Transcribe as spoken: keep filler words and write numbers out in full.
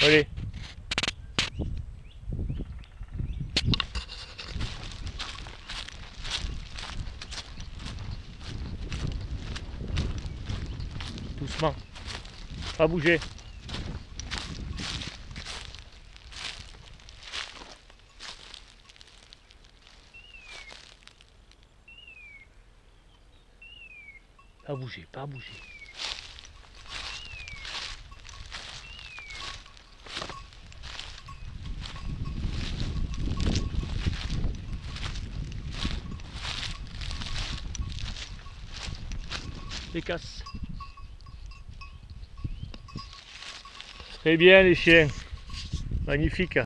Allez. Doucement. Pas bouger. Pas bouger, pas bouger. Les casse. Très bien les chiens. Magnifique.